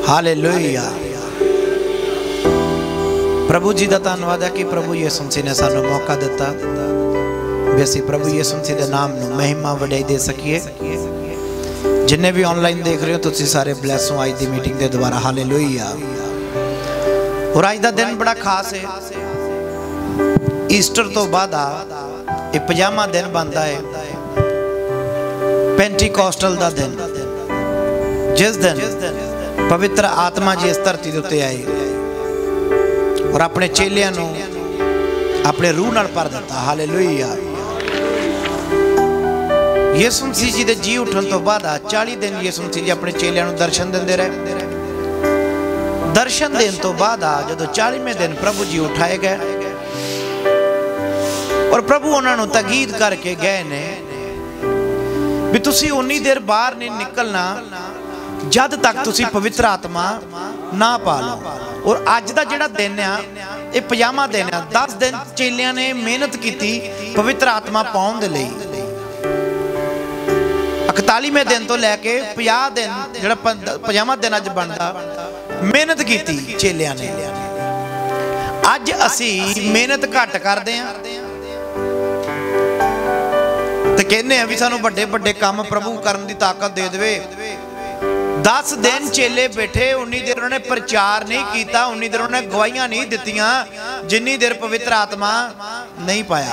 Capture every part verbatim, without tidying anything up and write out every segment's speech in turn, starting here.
Hallelujah. प्रभु जी का धन्यवाद है कि प्रभु यीशु मसीह ने सानू मौका दिता भी असीं प्रभु यीशु मसीह के नाम नूं महिमा वडाई दे सकीए। जिन्हें भी ऑनलाइन देख रहे हो तुसीं सारे ब्लैस हो अज की मीटिंग के द्वारा। हालेलुया। और अज का दिन बड़ा खास है। ईस्टर तो बाद आ पजामा दिन बनता है पेंटीकोस्टल का दिन, जिस दिन पवित्र आत्मा जी इस धरती के उत्ते आए और अपने चेलियां नूं अपने रूह नाल भर दिता। हालेलुया। यीशु मसीह जी के जी उठन तो बाद चालीस दिन यीशु मसीह जी अपने चेलियां नूं दर्शन देंदे रहे। दर्शन देने तो बाद जदों चालीवें दिन प्रभु जी उठाए गए और प्रभु उन्होंने तकीद करके गए ने भी तुसी उन्नी देर बाहर नहीं निकलना जद तक तुसी पवित्र आत्मा ना पा लो। और अज का जिहड़ा दिन आ ये पजामा दिन आ। दस दिन चेलियां ने मेहनत की पवित्र आत्मा पाउण दे लई। इकतालीवें दिन तो लैके पचास दिन जिहड़ा पजामा दिन अज बनदा मेहनत की चेलियां ने। अज असी मेहनत घट करदे हां ते कहने भी सानू बड़े बड़े काम प्रभु करन दी ताकत दे देवे। दस दिन चेले बैठे उन्नी देर उन्होंने प्रचार नहीं किया, उन्नी देर उन्होंने गवाहियां नहीं दित्तियां जिन्नी देर पवित्र आत्मा नहीं पाया।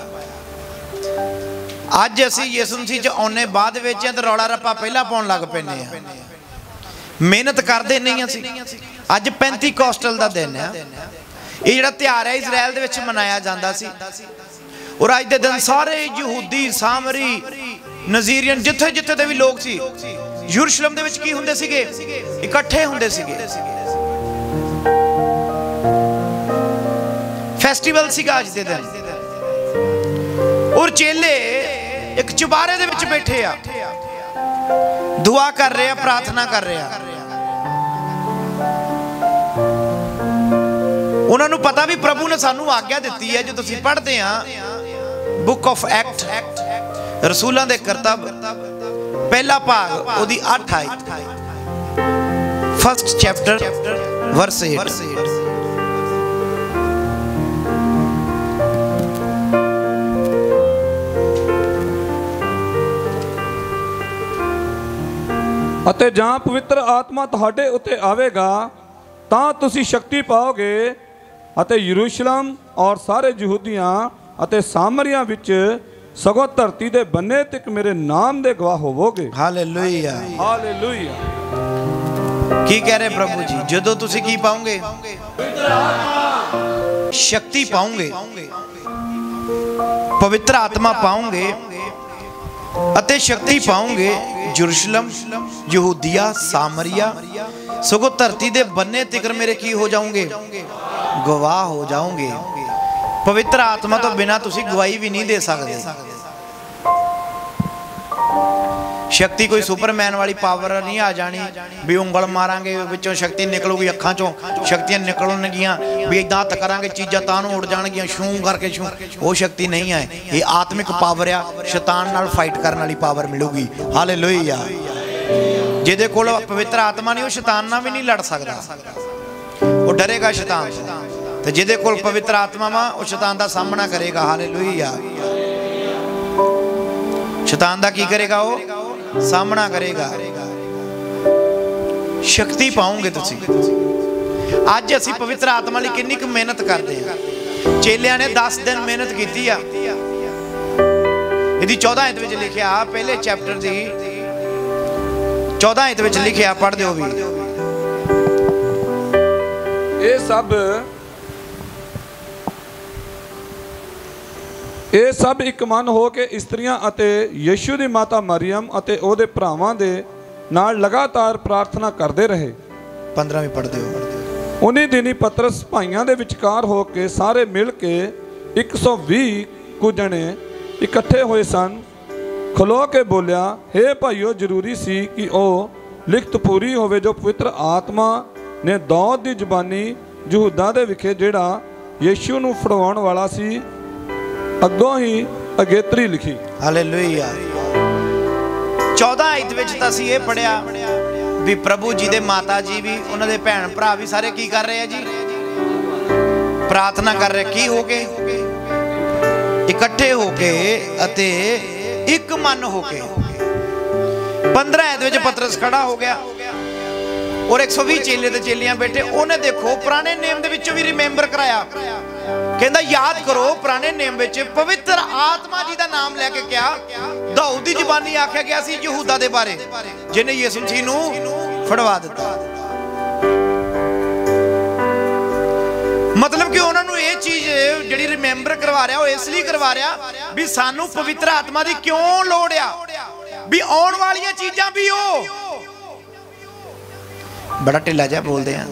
अज असी यीशु मसीह च आने बाद विच ते रौला रप्पा पहला पाउण लग पैने आ। मेहनत करते नहीं असी। अज पेंटीकोस्टल का दिन है। ये जिहड़ा त्योहार है इजराइल दे विच मनाया जाता सी। और अज दे दिन सारे यहूदी सामरी नजीरियन जिथे जिथे दे भी लोग सी यरूशलेम दे विच की हुंदे सीगे इकट्ठे हुंदे सीगे। फेस्टिवल सीगा अज दे दिन। और चेले एक चुबारे दे विच बैठे आ, दुआ कर रहे हैं, प्रार्थना कर रहे हैं। उन्होंने पता भी प्रभु ने सानू आज्ञा दी है। जो तुसीं पढ़ते हैं बुक ऑफ एक्ट रसूलों के करतब पहला भाग ओदी आठ आई फर्स्ट चैप्टर वर्स एट। अते जां पवित्र आत्मा तुहाडे उत्ते आवेगा तां तुसी शक्ति पाओगे अते यरूशलेम और सारे यहूदियां अते सामरियां विच सगों धरती दे बन्ने तक मेरे नाम दे गवाह होवोगे। हालेलुया। हालेलुया। की कह रहे प्रभु जी? जदों तुसी की पाओगे? शक्ति पाओगे, पवित्र आत्मा पाओगे अते शक्ति पाओगे। यरूशलेम यहूदिया सामरिया सगों धरती दे बन्ने तिकर मेरे की हो जाओगे? गवाह हो जाओगे। पवित्र आत्मा तो बिना तुसी गवाही भी नहीं दे सकते। शक्ति कोई सुपरमैन वाली पावर नहीं आ जानी भी उंगल मारांगे विचों शक्ति निकलूगी, अखां चों शक्तियां निकलणगियां भी इदां हत्थ करांगे चीज़ां तां नूं उड़ जाणगियां शूं करके शूं। वो शक्ति नहीं है। ये आत्मिक पावर आ। शैतान नाल फाइट करने वाली पावर मिलूगी। हालेलुया। जिहदे कोल पवित्र आत्मा नहीं वो शैतान नाल भी नहीं लड़ सकदा, वो डरेगा शैतान तो। जिहदे कोल पवित्र आत्मा वा वो शैतान का सामना करेगा। हालेलुया। शैतान का की करेगा? वो सामना करेगा। शक्ति पाओगे तुसी। अज असी पवित्र आत्मा लई कितनी क मेहनत करते हैं। चेलियां ने दस दिन मेहनत की। यदि चौदह आयत विच लिखिया पहले चैप्टर की चौदह आयत विच लिखिया, पढ़ दिओ भी। ये सब ये सब एक मन हो के इस्त्रियां अते यीशु दी माता मरियम अते ओदे भरावां दे नाल लगातार प्रार्थना करते रहे। पंद्रहवीं पढ़ दिओ। उन्हीं दिनी पतरस भाइयों के विचकार हो के सारे मिल के एक सौ भी कुछ जने इकट्ठे हुए सन। खलो के बोलिया, हे भाइयों, जरूरी सी कि वह लिखत पूरी होवे जो पवित्र आत्मा ने दौद की जबानी यहूदा दे विखे जेड़ा यीशु नूं फड़वाउण वाला सी अगों ही अगेत्री लिखी। हालेलुया। चौदह आयत विच तां असीं ये पढ़िया भी प्रभु जी दे माता जी भी उन्होंने भैन भरा भी सारे की कर रहे हैं जी, प्रार्थना कर रहे की हो के इकट्ठे होके अते एक मन होके। पंद्रह ऐत विच पतरस खड़ा हो गया और एक सौ भी चेले ते चेलियां बैठे। उन्हें देखो पुराने नेम दे विचों भी रिमेंबर कराया, कहंदा याद करो पुराने नेम विच पवित्र आत्मा जी दा नाम लेके क्या दाऊद दी जुबानी आख्या गया सी यहूदा दे बारे, जिन्हें यीशु मसीह नूं फड़वा दिता। मतलब कि उन्होंने ये चीज जिहड़ी रिमेंबर करवा रहा वो इसलिए करवा रहा भी सानू पवित्र आत्मा दी क्यों लोड़ आ, भी आउण वालियां चीजां भी हो। बड़ा ढिला जिहा बोलदे हैं।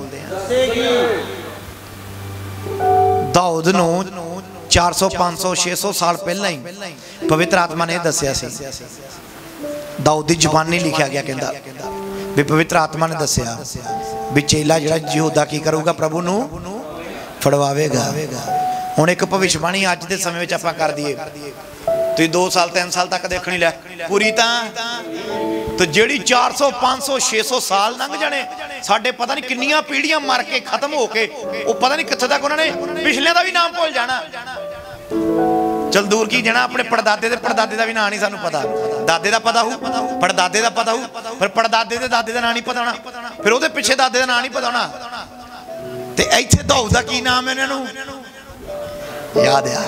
दाऊद नूं चार सौ पांच सौ छे सौ साल पहला ही पवित्र आत्मा ने दस्या सी, दाऊद दी जुबानी लिखा गया कहंदा भी पवित्र आत्मा ने दस्या भी चेला जिहड़ा यहूदा की करूगा प्रभु नूं फड़वावेगा। हुण एक भविष्यवाणी अज दे समय विच आपां कर दईए, तुसीं दो साल तीन साल तक देखणी लै पूरी तां तो जिहड़ी चार सौ पांच सौ छे सौ साल लंघ जाने साडे पता नहीं किन्नियां पीढ़ियां मर के खत्म हो के वो पता नहीं कित्थे तक उन्होंने पिछलियां दा भी नाम भुल जाना। चल दूर की जाना, अपने पड़दादे दे पड़दादे दा भी नाम नहीं सानू पता, दादे दा पता हो पड़दादे दा पता हो पर पड़दादे दे दादे दा नाम नहीं पता होना, फिर उहदे पिछे दादे दा नाम नहीं पता होना। ते इत्थे दाऊद दा की नाम है इन्हां नूं याद आ।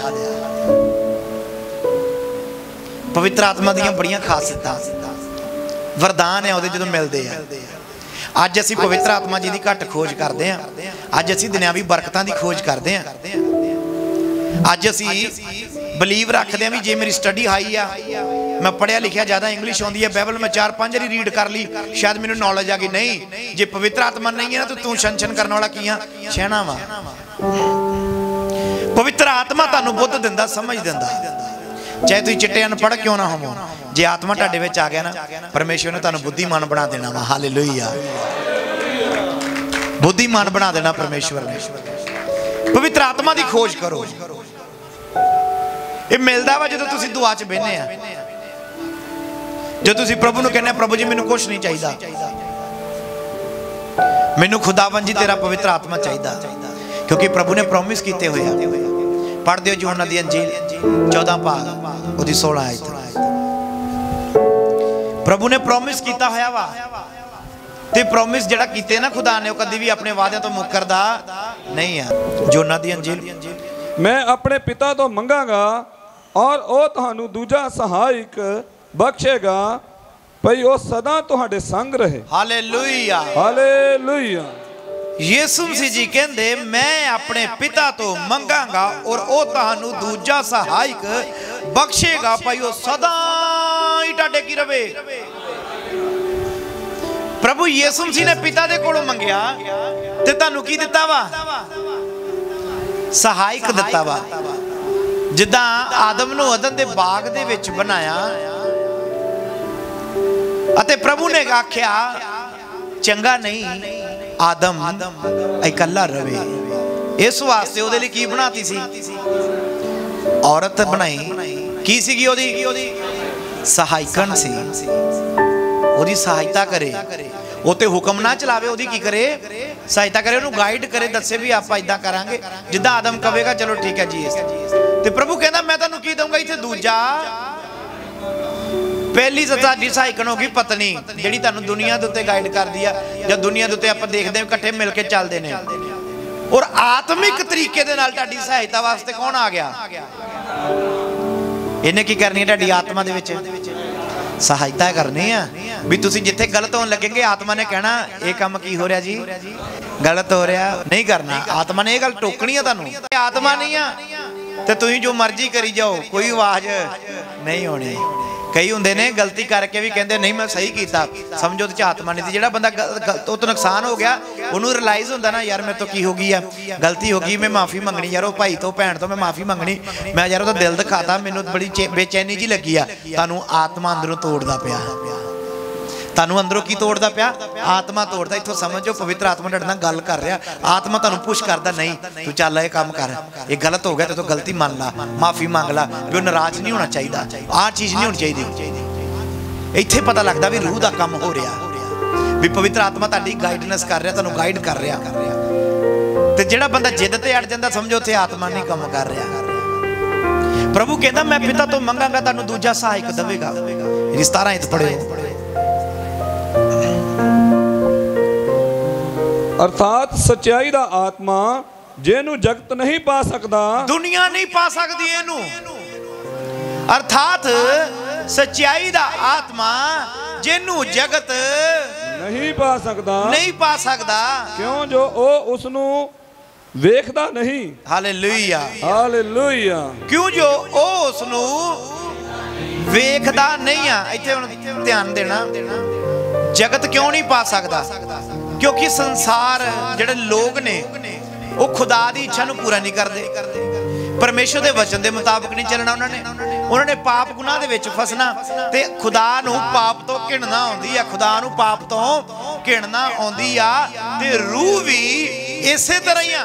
पवित्र आत्मा दीयां बड़ियां खासियतां वरदान है उहदे जदों मिलदे आ। अज असीं पवित्र आत्मा जी दी घट खोज करदे हां, अज असीं दुनियावी बरकतां दी खोज करदे हां, अज असीं बलीव रखते हैं भी जे मेरी स्टडी हाई आ, मैं पढ़िया लिखिया ज़्यादा इंग्लिश आती है, बाइबल मैं चार पांच बारी रीड कर ली शायद मैंने नॉलेज आ गई। नहीं, जे पवित्र आत्मा नहीं है ना तो तू छन छन करने वाला की छेना वा। पवित्र आत्मा तुहानू बुद्ध दिंदा, समझ दिंदा, चाहे तुसीं चिट्टे अनपढ़ क्यों ना होवो, जे आत्मा तुहाडे विच आ गया ना परमेश्वर ने तुहानू बुद्धिमान बना देना वा। हालेलुया, बुद्धिमान बना देना परमेश्वर ने। पवित्र आत्मा की खोज करो, ये मिलता वा जो तुसीं दुआ च बहने आ, जो तुसीं प्रभु नूं कहने प्रभु जी मैनूं कुछ नहीं चाहिए, मैनूं खुदावन जी तेरा पवित्र आत्मा चाहिए, क्योंकि प्रभु ने प्रॉमिस किए हुए हैं। पढ़ दिओ यूहन्ना दी अंजील चौदह भाग उहदी सोलह आयत, प्रभु ने प्रॉमिस किया होया वा ते प्रॉमिस जिहड़ा कीते ना खुदा ने कदी भी अपने वादे तो मुकरदा नहीं है। यूहन्ना दी अंजील, मैं अपने पिता तो मंगांगा और वह तुहानू दूजा सहायक बख्शेगा भई वह सदा तुहाडे संग रहे। Hallelujah, hallelujah. यीशु मसीह जी कहंदे मैं अपने पिता तो मंगांगा और वह तुहानू दूजा सहायक बख्शेगा भई वह सदा ही तुहाडे की रवे। प्रभु यीशु मसीह ने पिता दे कोलों मंगया ते तुहानू की दिता वा? सहायक दिता वा। जिदा आदम नूं अदन दे बाग दे विच बनाया अते प्रभु ने आख्या चंगा नहीं आदम इकल्ला रवे, इस वास्ते उहदे लई की बनाती सी? औरत बनाई। की सीगी ओहदी? सहायकन सी, ओहदी सहायता करे, वो तो हुक्म ना चलावे, ओहदी की करे? सहायता करे, उन्होंने गाइड करे, दसे भी आप इदा करांगे जिदा आदम कहेगा चलो ठीक है जी। ते प्रभु कहना मैं तुहानू की दूंगा इत्थे दूजा। पहली साडी सहायकन होगी पत्नी जिहड़ी तुहानू दुनिया दे उत्ते गाइड करदी आ, जब दुनिया दे उत्ते आपां देखदे इकट्ठे मिल के चलदे ने। और आत्मिक तरीके दे नाल तुहाडी सहायता वास्ते कौन आ गया? इन्हें की करनी है? तुहाडी आत्मा दे विच सहायता करनी है भी तुसीं जिथे गलत होने लगेंगे आत्मा ने कहना ये काम की हो रहा जी, गलत हो रहा, नहीं करना। आत्मा ने यह गल टोकनी है तुहानू। आत्मा नहीं है तो तुसीं जो मर्जी करी जाओ, कोई आवाज नहीं होनी। कई होंदे ने गलती करके भी कहते नहीं मैं सही किया, समझो तो आत्मा नहीं थी। जिहड़ा बंदा तो, तो नुकसान हो गया उन्होंने रिलाइज होंदा ना यार मेरे तो की हो गई है, गलती हो गई, मैं माफ़ी मंगनी यार, भाई तो भैन तो मैं माफ़ी मंगनी, मैं यार उसदा दिल दिखाता, मैनूं बड़ी बेचैनी जी लगी है। तुहानूं आत्मा अंदरों तोड़दा पिया, तुहानूं अंदरों की तोड़दा पिया? आत्मा तोड़दा। इत्थों समझो पवित्र आत्मा तुहाडे नाल गल कर रहा, आत्मा तुहानूं पुश करदा नहीं तू चल ये काम कर, ये गलत हो गया तो गलती मान ला, माफ़ी मंग ला, भी नाराज नहीं होना चाहिए, आह चीज़ नहीं होनी चाहिए। इत्थे पता लगदा भी रूह दा काम हो रहा, भी भी पवित्र आत्मा तुहाडी गाइडनेस कर रहा, तुहानूं गाइड कर रहा। ते जिहड़ा बंदा जिद ते अड़ जांदा समझो उत्थे आत्मा नहीं काम कर रहा। प्रभु कहता मैं पिता तो मंगांगा तुहानूं दूजा सहायक देवेगा। सतारह इंच पढ़ियो। अर्थात सच्चाई दा आत्मा जेनू जगत नहीं पा सकता, दुनिया नहीं पा सकती इनू। अर्थात सच्चाई दा आत्मा जेनू जगत नहीं पा सकता, नहीं पा सकता। क्यों जो ओ उसनू वेखदा नहीं। Hallelujah, hallelujah. क्यों जो ओ उसनू वेखदा नहीं आ। इत्थे हुण ध्यान देना, जगत क्यों नहीं पा सकता? क्योंकि संसार जिहड़े लोग ने वो खुदा की इच्छा नूं पूरा नहीं करते, परमेश्वर के वचन के मुताबिक नहीं चलना। उन्होंने उन्होंने पाप गुनाह दे विच फसना ते खुदा नूं पाप तो घिणना आउंदी आ। खुदा नूं पाप तो घिणना आउंदी आ ते रूह भी इसे तरह ही आ।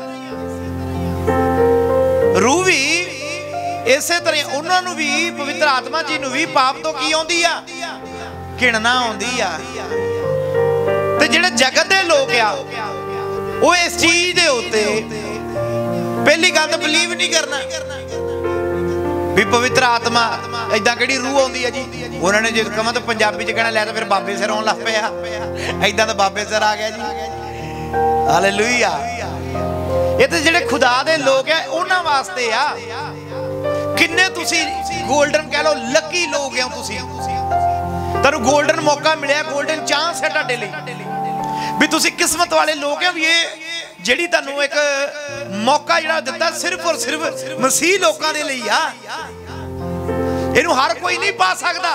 रूह भी इसे तरह उन्होंने भी पवित्र आत्मा जी नूं भी पाप तो की आउंदी आ, घिणना आउंदी आ। ते जिहड़े जगत दे लोग आ वो इस चीज दे उत्ते पहली गल तो बिलीव नहीं करना भी पवित्र आत्मा इदां किहड़ी रूह आउंदी है जी। उन्होंने जो कहा तो पंजाबी च कहना लै तो फिर बाबे सिर आउण लग पिया, इदां तो बाबे सिर आ गया जी। हालेलुया। ये तो जिहड़े खुदा दे लोग है उन्हां वास्ते आ। किन्ने तुसी गोल्डन कह लो लकी लोग हो, तुसी तुहानूं गोल्डन मौका मिलिया, गोल्डन चांस है तुहाडे लई भी तुसी किस्मत वाले लोग हैं। भी ये जिहड़ी तुहानूं एक मौका जिहड़ा दित्ता सिर्फ और सिर्फ मसीह लोकां दे लई आ। इहनूं हर कोई नहीं पा सकदा।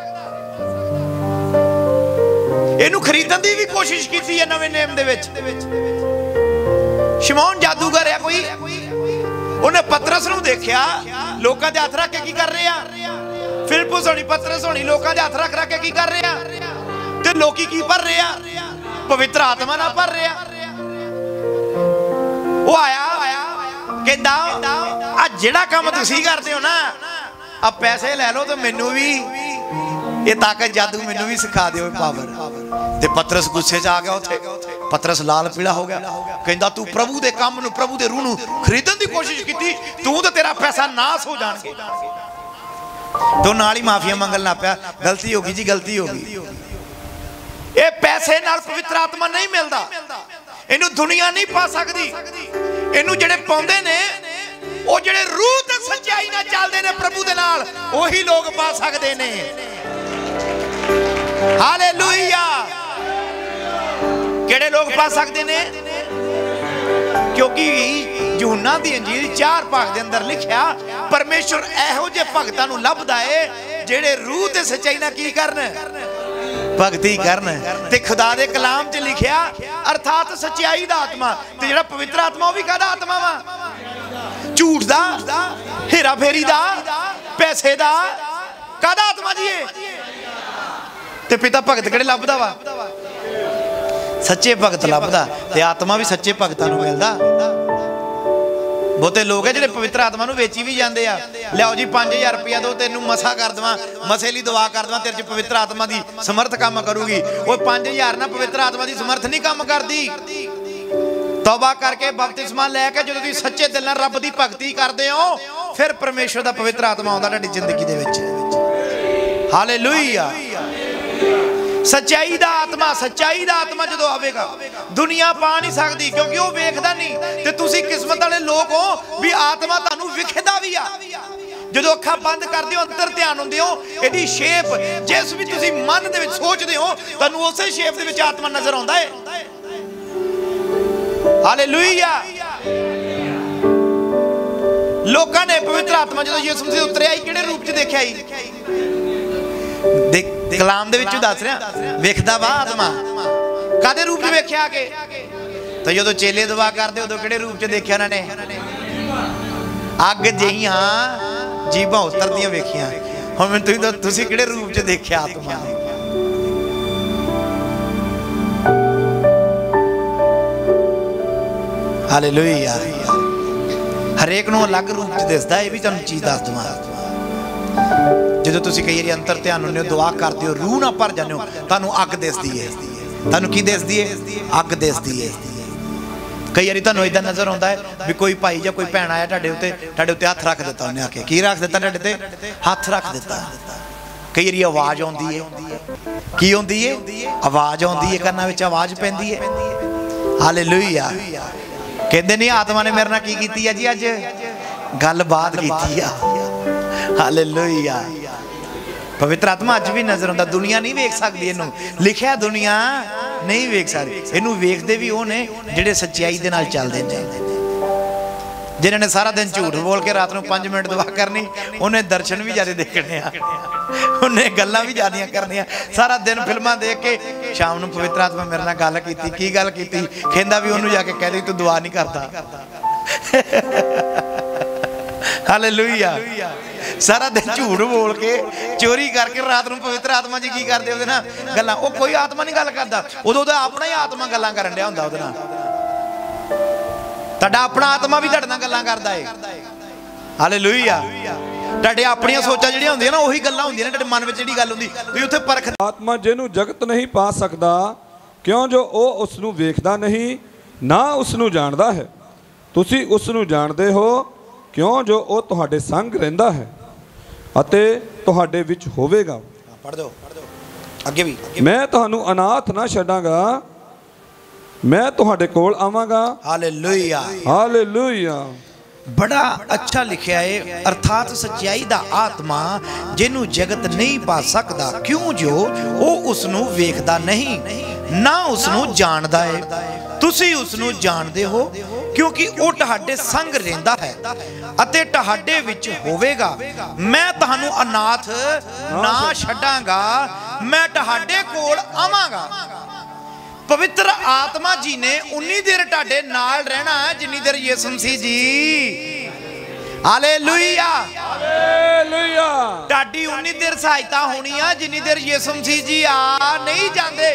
इहनूं खरीदण दी भी कोशिश कीती है नवें नेम दे विच। शमौन जादूगर है कोई, उन्हें पतरस नूं देखिया लोकां दे हत्थ रख के की कर रहे आ। फिलिप्पुस होनी पतरस होनी लोकां दे हत्थ रख रख के की कर रहे आ ते लोकी की भर रहे आ? पवित्र आत्मा ना भर रहे आ। वो आया कहंदा आ जिहड़ा काम तुसीं करदे हो ना आ पैसे ले लो तो मैनू भी ये ताकत जादू मैनू भी सिखा दिओ पावर। ते पतरस गुस्से च आ गया उत्थे। पतरस लाल पीला हो गया, कहंदा तू प्रभु दे काम नूं प्रभु दे रूह नूं खरीदण दी कोशिश कीती, तू तो तेरा पैसा नाश हो जाणगे। तो नाल ही माफिया मंगण लग पिया, गलती हो गई जी गलती हो गई। ये पैसे नाल पवित्र आत्मा नहीं मिलता, इनू दुनिया नहीं पा सकती। इनू जिहड़े पाउंदे ने वो जिहड़े रूह ते सच्चाई नाल चलदे ने प्रभु दे नाल ओही लोग पा सकदे ने। हालेलुया। किहड़े लोग पा सकदे ने? क्योंकि यूहन्ना दी अंजील चार भाग दे अंदर लिखिया परमेश्वर इहो जे भगतां नूं लभदा है जिहड़े रूह ते सच्चाई नाल की करन, भगती करन। ते खुदा दे कलाम च लिखिया अर्थात सच्चाई दा आत्मा। ते जिहड़ा पवित्र आत्मा वो भी काहदा आत्मा वा? झूठ दा, हेरा फेरी दा, पैसे दा, काहदा आत्मा जी है? ते पिता भगत किहड़े लभदा वा? सच्चे भगत लभदा। ते आत्मा भी सच्चे भगतां नूं मिलदा। बहुते लोग है जिहड़े पवित्र आत्मा नूं वेची भी जांदे आ। लियाओ जी पांच हजार रुपया दो तेनू मसा कर देवां, मसे लई दुआ कर देवां, तेरे च पवित्र आत्मा दी समर्थ काम करूगी। वो पांच हजार ना पवित्र आत्मा दी समर्थ नहीं काम करदी। तौबा करके बपतिस्मा लैके जो तुसीं सच्चे दिल नाल रब दी भगती करदे हो फिर परमेश्वर दा पवित्र आत्मा आउंदा तुहाडी जिंदगी दे विच। हालेलुया। सच्चाई दा आत्मा, सच्चाई दा आत्मा जो आवेगा दुनिया पा नहीं सकती क्योंकि वो वेखदा नहीं। ते तुसीं किस्मत वाले लोग हो भी आत्मा तुहानूं विखदा भी आ। जो अखा बंद करते हो अंतर ध्यान होंदे हो इहदी शेप जिस भी तुसीं मन दे विच सोचदे हो तुहानूं उसे शेप दे विच आत्मा नजर आउंदा है। हालेलुया। लोकां ने पवित्र आत्मा जो यीशु मसीह उतरे आई किहड़े रूप च देखिया ही? देख कलाम दे विच दस रहा वेखदा वा आत्मा कादे रूप च वेख्या के? तो जो चेले दुआ करदे उदों किहड़े रूप च देखिया उन्हां ने? अग जिहियां जीभां उतरदियां वेखियां। हुण मैनूं तुसीं तुसीं किहड़े रूप च देखिया आत्मा? हालेलुया। हरेक नूं अलग रूप च दिसदा। ये भी तुहानूं चीज़ दस देवां। जो तुसीं कई वारी अंतर ध्यान होंदे हो दुआ करदे हो रूह ना भर जांदे हो तुहानूं अग दिसदी है। तुहानूं की दिसदी है? अग दिसदी है। कई बार तुहानूं इदां नज़र आउंदा है भी कोई भाई जां कोई भैन आया तुहाडे उत्ते तुहाडे उत्ते हत्थ रख दिता, उन्हें आखे की रख दिता तुहाडे ते? हत्थ रख दिता। कई बार आवाज़ आउंदी है, की आउंदी है? आवाज़ आउंदी है, कानां विच आवाज़ पैंदी है। हालेलुया। कहंदे नहीं आत्मा ने मेरे नाल की कीती है जी, अज गलबात कीती है। हालेलुया। पवित्र आत्मा अज भी नजर आउंदा। दुनिया नहीं वेख सकदी इहनूं, लिखिया दुनिया नहीं वेख सकदी। इहनूं वेखदे भी वो ने जिहड़े सच्चाई दे नाल चलदे ने, जिन्हां ने सारा दिन झूठ बोल के रात नूं पांच मिनट दुआ करनी, उन्हें दर्शन भी ज्यादा देखने आ, उन्हें गल्लां भी ज्यादा करनियां। सारा दिन फिल्मां देख के शाम नूं पवित्र आत्मा मेरे नाल गल कीती, की गल कीती? कहंदा भी उन्होंने जाके कह दी तू दुआ नहीं करता। हालेलुया। सारा दिन झूठ बोल के चोरी करके रात नूं पवित्र आत्मा जी की करदे उहदे नाल गल्लां। ओ कोई आत्मा नहीं गल करदा, उदों दा अपना ही आत्मा गल्लां करन दिया हुंदा उहदे नाल। तुहाडा अपना आत्मा भी तुहाडे नाल गल्लां करदा है। हालेलुया। तुहाडे अपणियां सोचां जिहड़ियां हुंदियां ना ओही गल्लां हुंदियां ने तुहाडे मन विच जिहड़ी गल हुंदी तुसीं उत्थे परख। आत्मा जिहनूं जगत नहीं पा सकदा क्यों जो ਉਹ ਉਸ ਨੂੰ ਵੇਖਦਾ नहीं ना ਉਸ ਨੂੰ ਜਾਣਦਾ है। ਤੁਸੀਂ ਉਸ ਨੂੰ ਜਾਣਦੇ ਹੋ ਕਿਉਂ ਜੋ ਉਹ ਤੁਹਾਡੇ ਸੰਗ ਰਹਿੰਦਾ ਹੈ ਅਤੇ ਤੁਹਾਡੇ ਵਿੱਚ ਹੋਵੇਗਾ। ਪੜ੍ਹ ਦਿਓ ਅੱਗੇ ਵੀ। ਮੈਂ ਤੁਹਾਨੂੰ ਅਨਾਥ ਨਾ ਛੱਡਾਂਗਾ, ਮੈਂ ਤੁਹਾਡੇ ਕੋਲ ਆਵਾਂਗਾ। हालेलुया। हालेलुया। बड़ा अच्छा लिखा है। अर्थात सच्चाई दा आत्मा जिन्हों जगत नहीं पा सकता क्यों जो वो उसनू वेखदा नहीं ना उसनू जानदा है। तुसी उसनू जानदे हो क्योंकि वो तुहाडे संग रहिंदा है अते तुहाडे विच होवेगा। मैं तुहानू अनाथ ना छड्डांगा, मैं तुहाडे कोल आवांगा। पवित्र आत्मा जी ने उन्नी देर तुहाडे नाल रहना है जिन्नी देर यीशु मसीह जी। हालेलुया। हालेलुया। तुहाडी उन्नी देर सहायता होनी है जिन्नी देर यीशु मसीह जी आ नहीं जाते।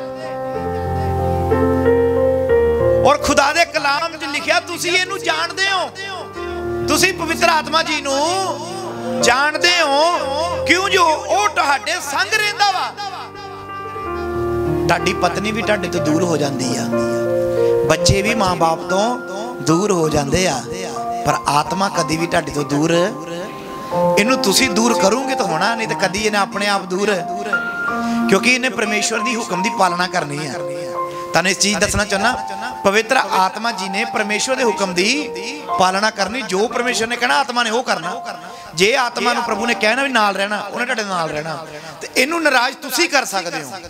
और खुदा दे कलाम च लिखिया तुसी इहनू जानदे हो, तुसी पवित्र आत्मा जी नू जानदे हो क्यों जो ओ तुहाडे संग रहिंदा वा। तुहाडी पत्नी भी तुहाडे तो दूर हो जाती है, बच्चे भी माँ बाप तो दूर हो जाते हैं, पर आत्मा कदी भी तुहाडे तो दूर। इनू तुसी दूर करोगे तो होना नहीं, तो कदी इन्हें अपने आप दूर, क्योंकि इन्हें परमेश्वर की हुक्म की पालना करनी है। तुहानूं इस चीज़ दसना चाहना, पवित्र आत्मा जी ने परमेश्वर के हुक्म की पालना करनी। जो परमेश्वर ने कहना आत्मा ने वो करना। जे आत्मा नूं प्रभु ने कहना भी नाल रहना, उन्हें तुहाडे नाल रहना। तो इनू नाराज तुसी कर सकते हो।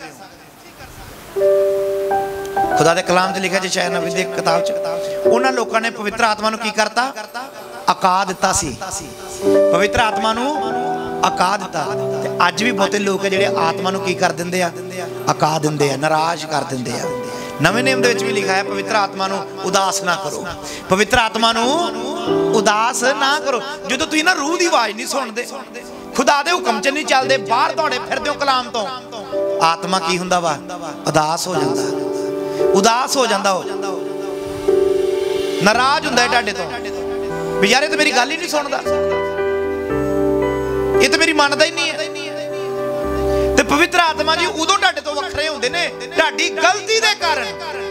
खुदा दे कलाम च लिखा जी शायद नबी दी किताब च उन्हां लोकां ने पवित्र आत्मा नूं की करता? अका दिता सी। पवित्र आत्मा नूं अका दिता। ते अज भी बहुते लोग है जिहड़े आत्मा नूं की कर दिंदे आ? अका दिंदे आ, नाराज कर दिंदे आ। नवें नियम दे विच भी लिखा है पवित्र आत्मा नूं उदास ना करो। पवित्र आत्मा नूं उदास ना करो। जदों तुसीं ना रूह दी आवाज़ नहीं सुणदे, खुदा दे हुक्म च नहीं चलदे, बाहर दौड़े फिरदे हो कलाम तो, आत्मा की हुंदा वा? उदास हो जाता, उदास हो जाता, हो नाराज हुंदा है तुहाडे तो भी यार ये तो मेरी गल ही नहीं सुनदा, ये तो मेरी मनदा ही नहीं है। ते पवित्र आत्मा जी उदों तुहाडे तो वखरे हुंदे ने तुहाडी गलती दे कारण।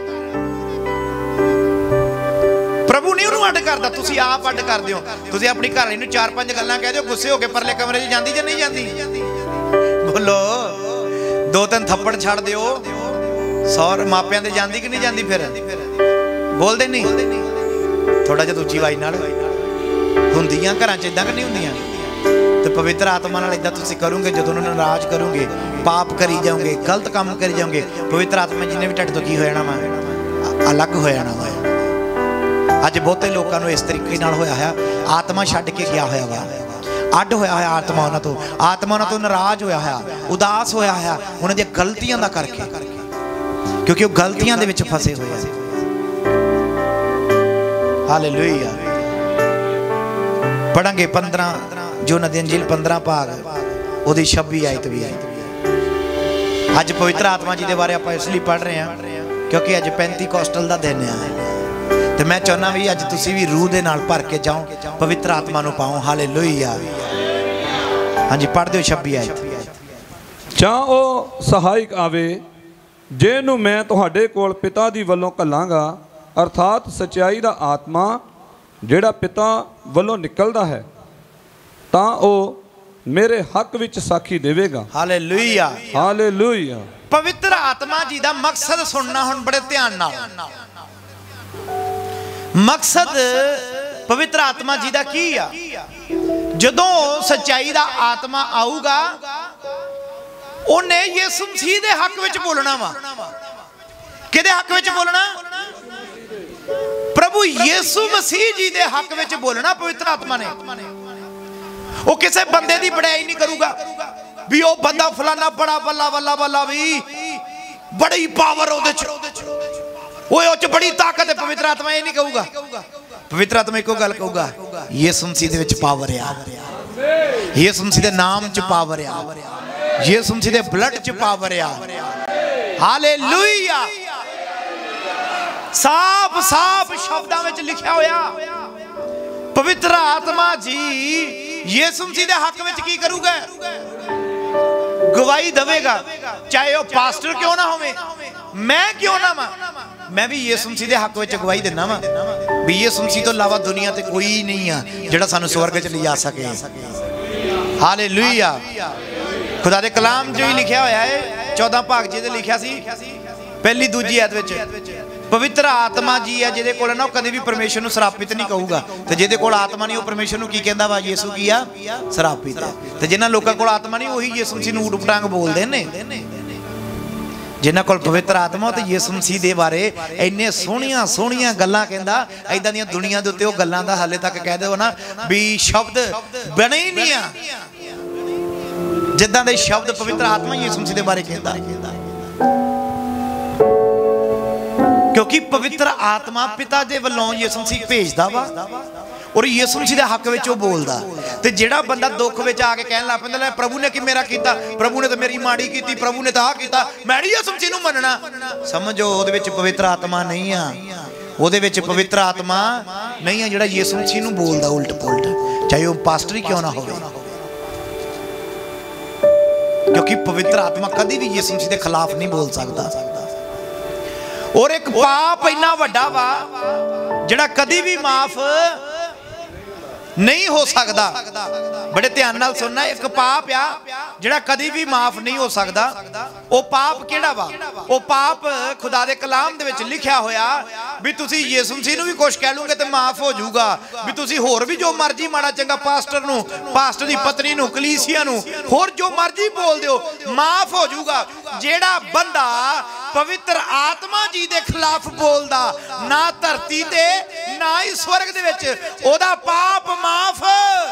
प्रभु नहीं उन्होंने अड करदा, तुसी आप अड करदे हो। तुसी अपनी घरवाली नूं चार पांच गल्लां कह दिओ, गुस्से हो के परले कमरे च जांदी जां नहीं जांदी? बोलो। दो तीन थप्पड़ छड़ दिओ, सौ मापियां ते जांदी कि नहीं जांदी? फिर बोलदे नहीं? थोड़ा जिहा दूजी आवाज़ नाल हुंदियां घरां च इदां कि नहीं हुंदियां? तो पवित्र आत्मा नाल इदां तुसीं करोगे, जदों उन्होंने नाराज करोगे, पाप करी जाओगे, गलत काम करी जाओगे, पवित्र आत्मा जी ने भी तुहाडे तो की हो जाना वा? अलग हो जाना वा। अज बहुते लोगों को इस तरीके नाल होया है, आत्मा छड्ड के गया होया वा, अड होया है आत्मा उन्हां तो, आत्मा उन्हां तो नाराज होया है, उदास होया है उन्हां दी गलतियां दा करके, क्योंकि वो गलतियां दे विच फसे हुए हैं। हालेलुया। पढ़ांगे पंद्रह जो नदी अंजील पंद्रह भाग उहदी छब्बी आयत भी आई। अज पवित्र आत्मा जी के बारे आप इसलिए पढ़ रहे हैं क्योंकि अज पैंती कोस्टल का दिन है। तो मैं चाहना भी अज तुसी भी रूह दे नाल भर के जाओ, पवित्र आत्मा नूं पाओ। हालेलुया। हाँ जी पढ़ दो छब्बी आयत। चां ओ सहायक आवे ਜਿਹਨੂੰ ਮੈਂ ਤੁਹਾਡੇ ਕੋਲ ਪਿਤਾ ਦੀ ਵੱਲੋਂ ਘੱਲਾਂਗਾ, ਅਰਥਾਤ ਸੱਚਾਈ ਦਾ ਆਤਮਾ ਜਿਹੜਾ ਪਿਤਾ ਵੱਲੋਂ ਨਿਕਲਦਾ ਹੈ, ਤਾਂ ਉਹ मेरे हक विच साखी देवेगा। Hallelujah hallelujah. पवित्र आत्मा जी दा मकसद सुनना हुण बड़े ध्यान नाल। मकसद पवित्र आत्मा जी दा की आ? जदों सच्चाई दा आत्मा आऊगा उन्हें यीशु मसीह दे हक विच बोलना वा। किहदे हक विच बोलना? प्रभु यीशु मसीह जी दे हक विच बोलना पवित्र आत्मा ने। वो किसी बंदे की बड़ाई नहीं करूगा भी वो बंदा फलाना बड़ा बल्ला बल्ला बल्ला भी बड़ी पावर बड़ी ताकत है। पवित्र आत्मा ये नहीं कहूगा। पवित्र आत्मा एको गल कहूगा, यीशु मसीह दे विच पावर है, यीशु मसीह दे नाम च पावर है, यीशु मसीह दे ब्लड च पावर है। हालेलुया। साफ साफ शब्दां विच लिखा होया पवित्र आत्मा जी यीशु मसीह दे हक विच की करूगा? गवाही देवेगा, चाहे वो पास्टर क्यों ना होवे, मैं क्यों ना वा, मैं भी यीशु मसीह दे हक विच गवाही देना वा भी यीशु मसीह तो इलावा दुनिया ते कोई नहीं है जिहड़ा सानू स्वर्ग च ले जा सके। हालेलुया। खुदा दे कलाम च ही लिखा होया है, चौदह भाग जी ते लिखा सी पहली दूजी आयत विच पवित्र आत्मा जी है जिहदे कोल ना कदे भी परमेश्वर नूं श्रापित नहीं कहूगा, ते जिहदे कोल आत्मा नहीं वो परमेश्वर नूं की कहंदा वा? यीशु की आ श्रापित है। ते जिन्हां लोकां कोल आत्मा नहीं वही यीशु मसीह नूं ऊट पटांग बोलदे ने। जिन्हां कोल पवित्र आत्मा ते यीशु मसीह दे बारे इन्ने सोहणियां सोहणियां गल्लां कहंदा, इदां दियां दुनिया दे उत्ते वो गल्लां दा हाले तक कह दो ना भी शब्द बने ही नहीं आ जिद्दां दे शब्द पवित्र आत्मा यीशु मसीह दे बारे कहंदा। क्योंकि पवित्र आत्मा पिता दे वल्लों यीशु मसीह भेजदा वा और यीशु मसीह दे हक विच वो बोलदा। ते जेड़ा बंदा दुख विच आके कहन लग पैंदा प्रभु ने की मेरा कीता, प्रभु ने तो मेरी माड़ी कीती, प्रभु ने तो आ कीता, मैं नहीं यीशु मसीह नूं मनना, समझो ओदे विच पवित्र आत्मा नहीं आ। ओदे विच पवित्र आत्मा नहीं है जेड़ा यीशु मसीह नूं बोलदा उल्ट पुल्ट, चाहे वो पास्टर ही क्यों ना होवे। क्योंकि पवित्र आत्मा कभी भी यीशु मसीह के खिलाफ नहीं बोल सकता। और एक पाप इन्ना वड्डा वा जिहड़ा कभी भी माफ नहीं हो सकता। बड़े ध्यान नाल सुनना, एक पाप आ जिहड़ा कभी भी माफ नहीं हो सकता। वो पाप किहड़ा वा? वो पाप खुदा दे कलाम दे विच लिखिया होया भी तुसी यीशु मसीह नूं भी कुछ कह लूंगे तो माफ हो जाऊगा, भी तुसी होर भी जो मर्जी माड़ा चंगा पास्टर नूं, पास्टर दी पत्नी नूं, कलीसिया नूं होर जो मर्जी बोल दिओ माफ हो जाऊगा। जेड़ा बंदा पवित्र आत्मा जी दे खिलाफ बोलदा ना धरती ते ना ही स्वर्ग दे विच ओदा पाप माफ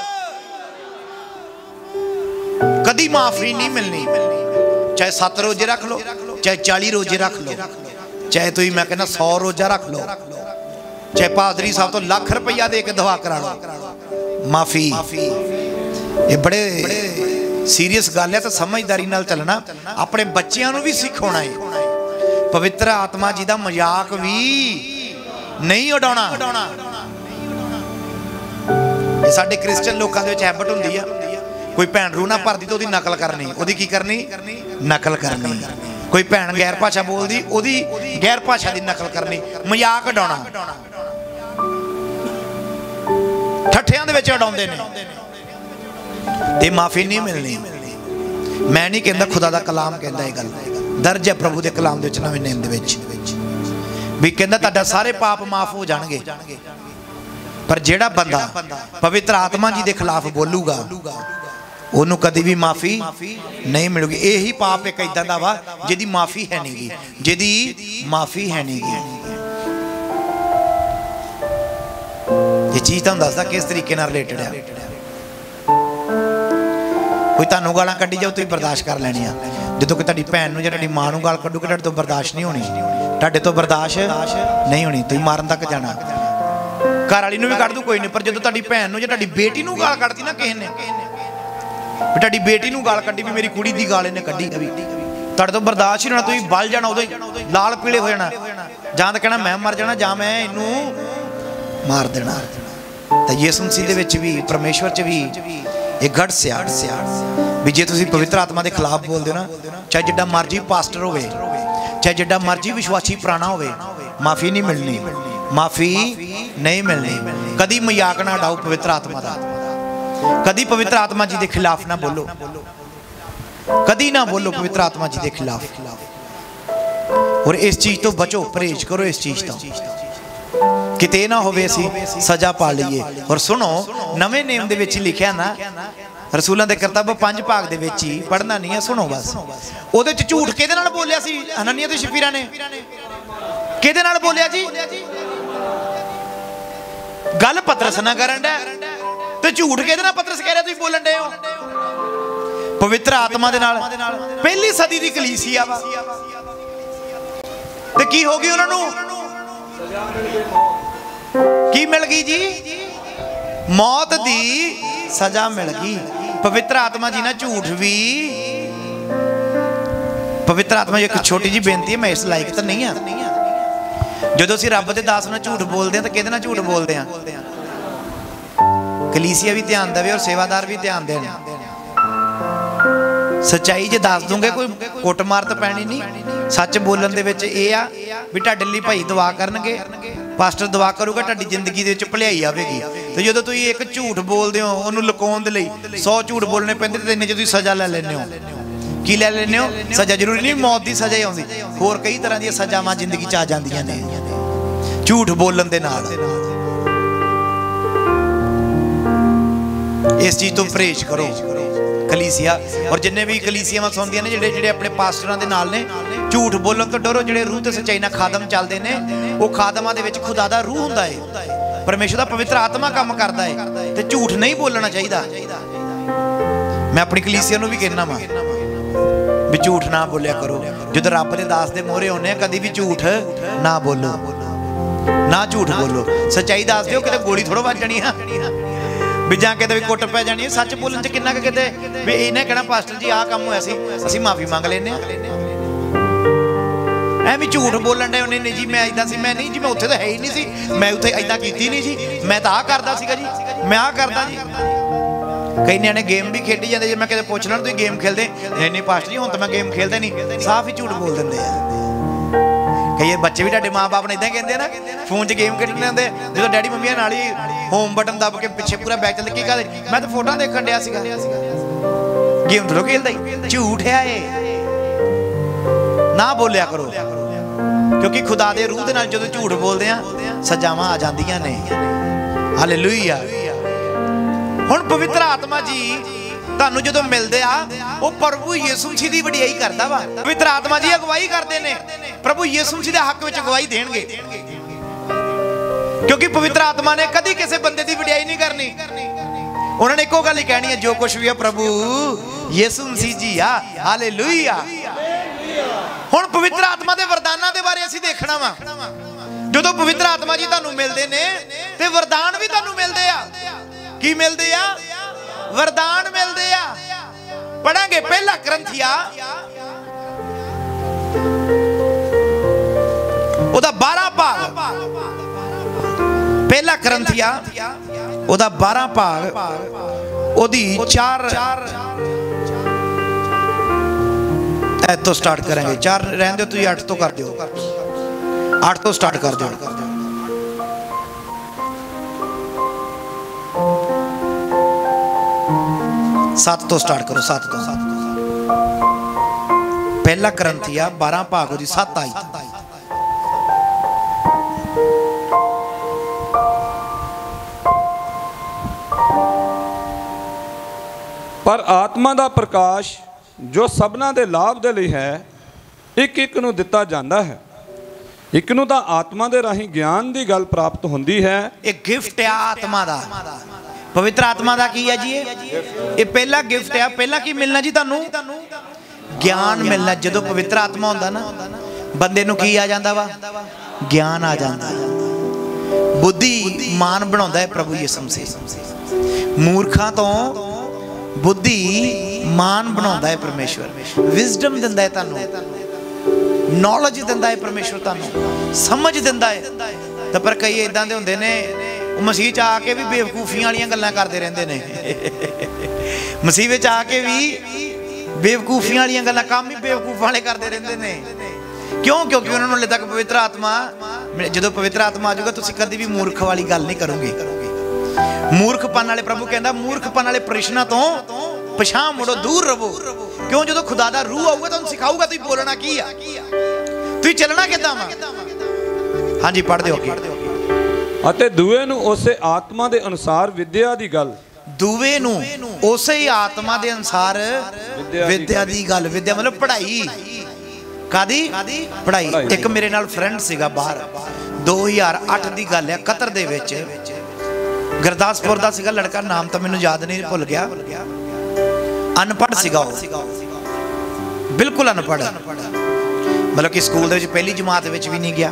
कदी माफी नहीं मिलनी। चाहे सत्त रोजे रख लो, चाहे चाली रोजे रख लो, चाहे तुम मैं कहना सौ रोजा रख लो, चाहे पादरी साहब तो लाख रुपया दे के दवा करा लो, माफी। ये बड़े सीरियस गल है, तो समझदारी नाल चलना। अपने बच्चों को भी सिखाना है पवित्र आत्मा जी का मजाक भी नहीं उड़ाना। ये साडे क्रिश्चियन लोगों के हैबिट होंदी है, कोई भैन रूह ना भरदी तो उसकी नकल करनी, उसकी की करनी? नकल करनी। कोई भैन गैर भाषा बोलती उसकी गैर भाषा की नकल करनी, मजाक उड़ाना। ठट्ठियां दे विच उड़ाउंदे ने ते माफी नहीं मिलनी। मैं नहीं कहता, खुदा दा कलाम कहता है गल दर्ज है प्रभु के कलाम दे विच नवें नेम दे विच भी कहता तुहाडा सारे पाप माफ हो जाणगे। पर जेड़ा बंदा पवित्र आत्मा जी के खिलाफ बोलूगा उन्होंने कभी भी माफी नहीं मिलेगी। यही पाप एक इदां दा वा जिहदी माफी है नहीं गी, जिहदी माफी है नहीं गी। ये चीज़ तुहानूं दसदा किस तरीके नाल रिलेटेड है। कोई तुहानूं गालां कड्ढी जाओ तुसीं बर्दाश्त कर लैणियां, जो कि तुहाडी भैन नूं जां तुहाडी मां नूं गाल कड्ढूगे तुहाडे तो बर्दाश्त नहीं होनी, तुहाडे तो बर्दाश्त नहीं होनी, तुसीं मारन तक जाना। घर वाली नूं भी कड्ढ दूं कोई नहीं, पर जो तुहाडी भैन नूं जां तुहाडी बेटी नूं गाल कड्ढदी ना किसी ने, भी तुहाडी बेटी नूं गाल कड्ढी भी मेरी कुड़ी दी गाल इहने कड्ढी कभी, तुहाडे तो बर्दाश्त ही नहीं होना। तुसीं बल जाना, उदों लाल पीले हो जाना, जां तां कहना मैं मर जाना जां मैं इहनूं मार देना। तो यीशु मसीह दे विच भी परमेश्वर च भी एक गढ़ सिया भी जे तुसीं पवित्र आत्मा के खिलाफ बोलदे हो ना, चाहे जिड्डा मर्जी पास्टर होवे, चाहे जिड्डा मर्जी विश्वासी पुराना होवे, माफ़ी नहीं मिलनी, माफ़ी नहीं मिलनी। कदी मजाक ना उड़ाओ पवित्र आत्मा का, कदी पवित्र आत्मा जी के खिलाफ ना बोलो, कदी ना बोलो पवित्र आत्मा जी के खिलाफ। और इस चीज़ तो बचो, परहेज करो इस चीज़ तो, किते ना होवे असी सजा पा लीए। और सुनो, नवे नेम दे विच लिखिया ना, रसूलों के करतब पांच भाग दे विच ही, पढ़ना नहीं है, सुनो बस। उहदे च झूठ किहदे नाल बोलिया सी हननिया ते शफीरा ने? किहदे नाल बोलिया जी? गल पतरस ना करन डे ते झूठ किहदे नाल पतरस कह रहा तुसीं बोलन डे हो? पवित्र आत्मा दे नाल। पहली सदी दी कलीसिया वा, ते की हो गई उन्हां नूं? की मिल गई जी? मौत दी सजा मिल गई। पवित्र आत्मा जी ना झूठ भी, पवित्र आत्मा जी एक छोटी जी बेनती है, मैं इस लायक तो नहीं हाँ। जो असीं रब दे दास नाल झूठ बोलते हैं तो किहदे नाल झूठ बोलते हैं? कलीसिया भी ध्यान देवे और सेवादार भी ध्यान देन। सच्चाई जे दस दूंगे कोई कुटमार तो पैनी नहीं। सच बोलन दे विच इह आ भी तुहाडे लई भाई दुआ करनगे, पास्टर दुआ करूगा, तुहाडी जिंदगी दे विच भलाई आवेगी। तो जो तुसीं एक झूठ बोलदे हो उहनूं लुकाउण दे लई सौ झूठ बोलने पैंदे ते इन्ने च तुसीं सज़ा ले लैंदे हो। की ले लैंदे हो? सज़ा। जरूरी नहीं मौत दी सज़ा ही आउंदी, होर कई तरह दी सज़ावां जिंदगी च आ जांदियां ने झूठ बोलन दे नाल। इस चीज़ तो परहेज करो कलीसिया। और जिन्ने भी कलीसियावां सुनदियां ने, जिहड़े जिहड़े अपने पास्टरां दे नाल ने, झूठ बोलन तो डरो। जिहड़े रूह ते सच्चाई नाल खादम चलदे ने, वो खादमां दे विच खुदा दा रूह हुंदा है, परमेश्वर दा पवित्र आत्मा काम करदा है, ते झूठ नहीं बोलना चाहिदा। मैं अपनी कलीसिया नूं भी कहना वा भी झूठ ना बोलिया करो। जदों रब दे दास दे मोहरे होने कदी भी झूठ ना बोलो, ना झूठ बोलो। सच्चाई दस दिओ, किते गोली थोड़ा वज जानी है भी जां किते भी कुट पै जानी है। सच बोलन च किन्ना किते भी इन्हें कहना पास्टर जी आह काम होया सी, असीं माफ़ी मंग लैंदे आ। ਐਵੇਂ झूठ बोलन डे उन्हें नहीं जी मैं इदा सी, मैं नहीं जी, मैं उत्थे तो है ही नहीं सी, मैं उत्थे इदा कीती नहीं जी, मैं तो आ करदा सीगा जी, मैं आ करदा जी। कई न्याणे गेम भी खेडी जाते, मैं किते पुछ लैण तुसीं गेम खेलदे? नहीं नहीं पास्टर जी हुण तां मैं गेम खेलदा नहीं। साफ ही झूठ बोल दिंदे आ। कई बच्चे भी तुहाडे माँ बाप ने इदां कहंदे ना, फोन च गेम खेडने आंदे, जदों डैडी मम्मी नाल ही होम बटन दब के पिछे पूरा बैक चलदे, की कहदे मैं तो फोटो देखण डिया सीगा, गेम थोड़ा खेलदा ही। झूठ है ये, ना बोलिया करो, क्योंकि खुदा दे रूह दे नाल जदों झूठ बोलदे आ सजावां आ जांदियां ने। हालेलुया। हुण पवित्र आत्मा जी तुहानूं जदों मिलदे आ, वो प्रभु यीशु मसीह दी वडियाई करदा वा। पवित्र आत्मा जी अगवाई करदे ने, प्रभु यीशु मसीह दे हक विच अगवाई देणगे, क्योंकि पवित्र आत्मा ने कदी किसी बंदे दी वडियाई नहीं करनी। उन्होंने एको गल ही कहनी है, जो कुछ भी है प्रभु यीशु मसीह जी आ। हालेलुया। हुण पवित्र आत्मा दे वरदानां दे बारे असीं देखना वा। जदों पवित्र आत्मा जी तुहानूं मिलदे ने ते वरदान भी तुहानूं मिलदे आ। की मिलदे आ? वरदान मिलदे आ। पढ़ांगे पहला करंथिया ओदा बारह भाग, पहला करंथिया ओदा बारह भाग, ओदी चार ऐत तो स्टार्ट करेंगे। चार रहने दो, तुम अठ तो कर दो, अठ तो स्टार्ट कर दो। सात तो स्टार्ट करो, सात तो सात पहला करंथिया बारह भाग ओदी सत्त आई। पर आत्मा दा प्रकाश जो सबना दे लाभ दे लई है, एक एक नूं दिता जांदा है। एक नूं तां आत्मा दे राही ज्ञान दी गल प्राप्त होंदी है। एक गिफ्ट है आत्मा दा, पवित्र आत्मा दा की है जी? ये पहला गिफ्ट है। पहला की मिलना जी तुहानूं? ज्ञान मिलना। जदों पवित्र आत्मा हुंदा ना, बंदे नूं की आ जांदा वा? ज्ञान आ जांदा। बुद्धि मान बनाउंदा है प्रभु यीशु मसीह। मूर्खां तो बुद्धि मान बनाउंदा है परमेश्वर। विजडम दिंदा है तुहानूं, नॉलेज दिंदा है परमेश्वर, तुहानूं समझ दिंदा है। तो पर कई इदां दे हुंदे ने, मसीह च आके भी बेवकूफियां वालियां गल्लां करदे रहिंदे ने। मसीह विच आके भी बेवकूफियां वालियां गल्लां, काम ही बेवकूफ वाले करदे रहिंदे ने। क्यों? क्योंकि उन्होंने हले तक पवित्र आत्मा, जो पवित्र आत्मा आ जाऊगा तुसीं कभी भी मूर्ख वाली गल नहीं करोगे। मूर्खपन वाले, प्रभु कहता मूर्खपन वाले प्रश्नां तो पछां मुड़ो, दूर रहो। क्यों? जो खुदा दा रूह आऊगा तुहानूं सिखाऊगा तुसीं बोलना की आ, तुसीं चलना किदां वा। हाँ जी पढ़ दिओ। अते दूए नूं उसे आत्मा दे अनुसार विद्या दी गल, दूवे नूं उसे ही आत्मा दे अनुसार विद्या दी गल। विद्या मतलब पढ़ाई, कादी पढ़ाई। एक मेरे नाल फ्रेंड सीगा बाहर, दो हज़ार अठ दी गल है, कतर दे विच गुरदासपुर दा सीगा लड़का, नाम तो मैनूं याद नहीं, भुल गया। अनपढ़ सीगा, बिल्कुल अनपढ़, मतलब कि स्कूल दे विच पहली जमात विच भी नहीं गया।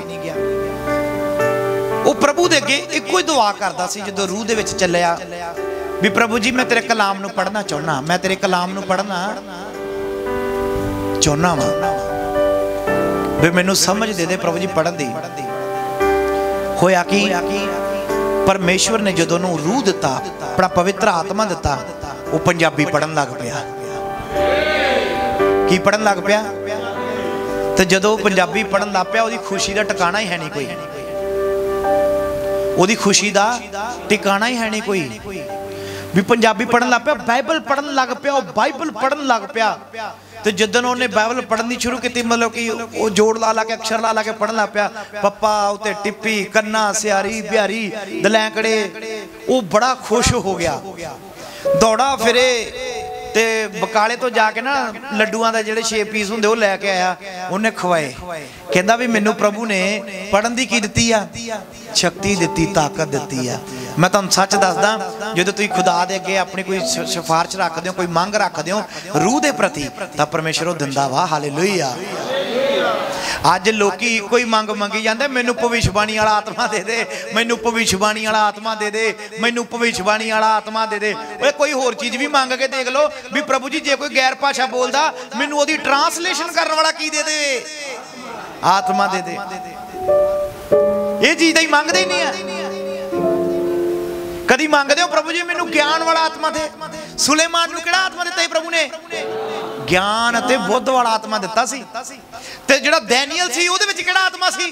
वो प्रभु दे अगे इक्को ही दुआ करदा सी जदों रूह दे विच चलिया भी प्रभु जी मैं तेरे कलाम नूं पढ़ना चाहुंदा, मैं तेरे कलाम नूं पढ़ना चाहुंदा वा, भी मैनूं समझ दे दे प्रभु जी पढ़न दी। होया कि परमेश्वर ने जदों नूं रूह दिता, अपना पवित्र आत्मा दिता, वो पंजाबी पढ़न लग पिया। की पढ़न लग पिया? तो जदों पंजाबी पढ़न लग पिया, ओदी खुशी का ठिकाना ही है नहीं कोई, ओदी खुशी का ठिकाना ही है नहीं कोई। भी पंजाबी पढ़न लग पिया, बाइबल पढ़न लग पिया, बाइबल पढ़न लग पिया। तो जिदन उन्हें बाइबल पढ़नी शुरू की, मतलब कि वो जोड़ ला ला के अक्षर ला ला के पढ़न लग पिया, पप्पा उत्ते टिप्पी कन्ना सियारी बिहारी दलैंकड़े, वो बड़ा खुश हो गया। दौड़ा फिरे ते बकाले तो जाके ना लड्डूआं दे जिहड़े छे पीस हुंदे वो लैके आया, उन्हें खवाए। कहंदा भी मैनू प्रभु ने पढ़न दी की दित्ती आ? शक्ति दित्ती, ताकत दित्ती आ। मैं तुहानूं सच दसदा, जदों तुसीं खुदा दे अगे अपनी कोई सिफारिश रखदे हो, कोई मंग रखदे हो रूह दे प्रति, तां परमेश्वर ओह दिंदा वा। हालेलुया। अज लोकी कोई मंग मंगी जाते, मैनू भविष्यवाणी वाला आत्मा दे दे, मैनू भविष्यवाणी वाला आत्मा दे दे, मैनू भविष्यवाणी वाला आत्मा दे दे। ओए कोई होर चीज़ भी मंग के देख लो भी प्रभु जी जे कोई गैर भाषा बोलदा मैनू ओदी ट्रांसलेशन करने वाला की दे दे, आत्मा दे दे। ये चीज़ ही मंगदे ही नहीं है। कदी मंगदे हो प्रभु जी मैनू ज्ञान वाला आत्मा दे? सुलेमान नूं किहड़ा आत्मा दिता प्रभु ने? ज्ञान अते बुद्ध वाला आत्मा दिता सी। ते जिहड़ा डैनियल सी उहदे विच किहड़ा आत्मा सी?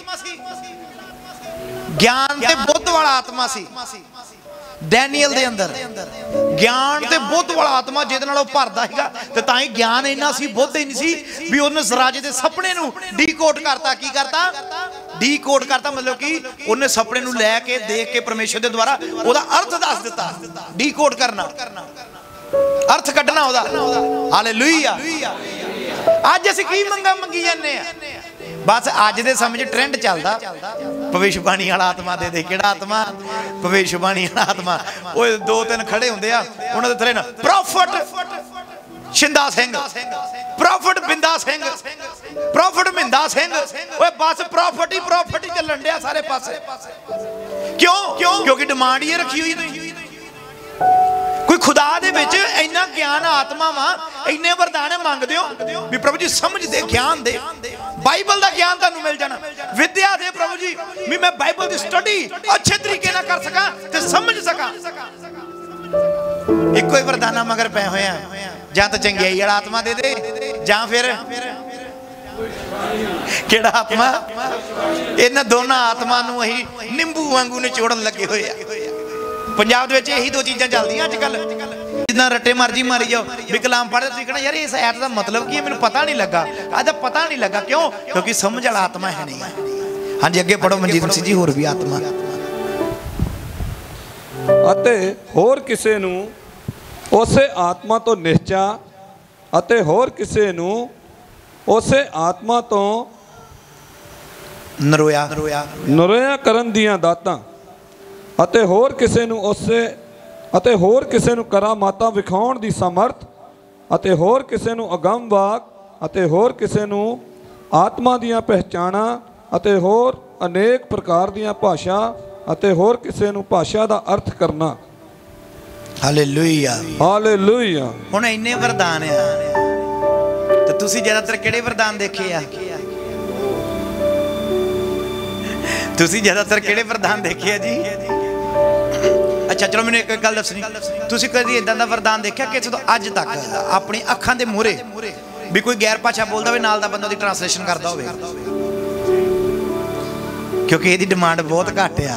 ज्ञान ते बुद्ध वाला आत्मा सी डैनियल दे अंदर। ज्ञान ते बुद्ध वाला आत्मा जिहदे नाल ओह भरदा सीगा, ते तां ही ज्ञान इन्ना सी, बुद्ध ही नहीं सी भी उहने राजे दे सपने नूं डीकोड करता। की करता? डीकोड करता, मतलब कि उन्हें सपने नूं लैके देख के परमेश्वर दे द्वारा ओहदा अर्थ दस दिता। डीकोड करना, अर्थ कढ़ना ओहदा। हालेलुया। अज असीं की मंगा मंगी जाने आ? बस अज दे समय ट्रेंड चलदा भविष्यवाणी वाला आत्मा दे दे। किहड़ा आत्मा? भविष्यवाणी वाला आत्मा। ओए दो तीन खड़े हुंदे आ, उन्हां दे थले ना प्रॉफिट शिंदा सिंह, प्रॉफिट बिंदा सिंह, प्रॉफिट मिंदा सिंह। ओए बस प्रॉफिट ही प्रॉफिट ही चलन दिया सारे पासे। क्यों? क्योंकि डिमांड ही रखी हुई नहीं। कोई खुदा दे विच इन्ना ज्ञान आत्मा वा, इन्ने वरदान मंगदे हो भी प्रभु जी समझ दे, ज्ञान दे, बाइबल दा ज्ञान तुहानूं मिल जाना। विद्या दे प्रभु जी भी मैं बाइबल दी स्टडी अच्छे तरीके नाल कर सकां ते समझ सकां। इक्को ही वरदाना मगर पै होए आ, जां तां चंगियाई वाला आत्मा दे दे, जां फिर किहड़ा आत्मा? इन्हां दोनों आत्मा नूं असीं निंबू वांगू निचोड़न लगे होए आ। पंजाब दे विच यही दो चीज़ां चलदियां अजकल। जिन्ना रट्टे मर्जी मारी जाओ भी कलाम पढ़दे तुसीं कहना यार इस ऐत दा मतलब की है, मैनूं पता नहीं लगा। अज पता नहीं लगा क्यों? क्योंकि समझ वाला आत्मा है नहीं। हाँ जी अगे पढ़ो मनजीत सिंह जी। होर भी आत्मा अते होर किसे नूं उसे आत्मा तो निश्चा, अते होर किसे नूं उसे आत्मा तो नरोया नरोया करन दियां दातां, अते होर किसे नूं उसे अते होर किसे नूं करामातां विखाउण दी समर्थ, अते होर किसे नूं अगम वाक, अते होर किसे नूं आत्मा दियां पहचाना, अते होर अनेक प्रकार दियां भाषा, अते होर किसे नूं भाषा दा अर्थ करना। Hallelujah hallelujah. हुण इन्ने वरदान आ ते तुसीं ज़्यादातर किहड़े वरदान देखे आ? तुसीं ज़्यादातर किहड़े वरदान देखे आ जी? अच्छा चलो मैंने एक गल दसनी, तुसीं कदी इदां दा वरदान देखिया कि तो अज तक अपनी अखां दे मूहरे भी कोई गैर भाषा बोलता हो नाल दा बंदा दी ट्रांसलेशन करता हो, क्योंकि ये डिमांड बहुत घट आ।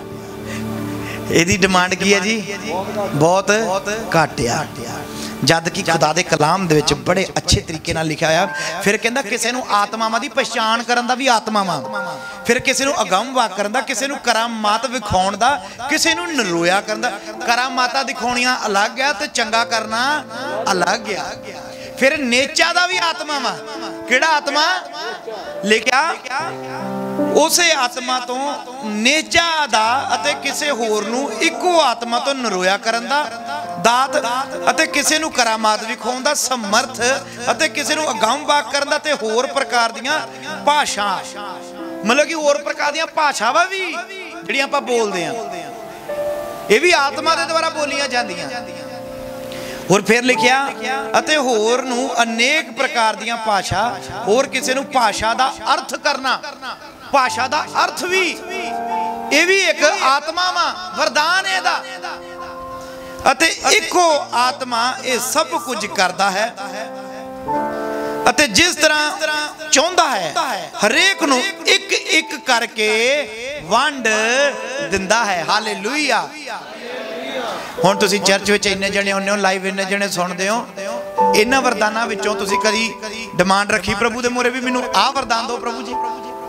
ये डिमांड की है जी, बहुत घट आ। जद कि खुदा दे कलाम दे विच बड़े अच्छे तरीके नाल लिखा है। फिर कहंदा किसी नूं आत्मावां दी पहचान करन दा भी आत्मावां, फिर किसी नूं अगम वाक करन दा, किसी नूं करामात विखाउण दा, किसी नूं नरोया करन दा। करामातां दिखाउणियां अलग है ते चंगा करना अलग है। फिर नेचा दा भी आत्मावां, किहड़ा आत्मा लिखिआ उसे आत्मा तो नेचा दा अते किसी होर नूं इक्को आत्मा तो नरोया करन दा दात अते किसी नूं करामात विखाउण दा समर्थ अते किसी नूं अगम वाक करन दा ते होर प्रकार दियां भाषा, मतलब कि होर प्रकार दियां भाषावां भी जिहड़ियां आपां बोलदे हां ये भी आत्मा दे द्वारा बोलियां जांदियां। और फिर लिखिया अते होर नूं अनेक प्रकार दियां भाषा, होर किसी नूं भाषा दा अर्थ करना, भाषा दा अर्थ भी ये भी एक आत्मा वा वरदान है दा। अते इको आत्मा ये सब कुछ करता है अते जिस तरह चाहता है हरेक नूं एक एक करके वंड दिंदा है। हालेलुया। हुण तुसीं चर्च विच इन्ने जने होंदे हो, लाइव इन्ने जने सुनदे हो, इन्हां वरदानां विचों तुसीं कदी डिमांड रखी प्रभु दे मोरे भी मैनूं आह वरदान दो प्रभु जी?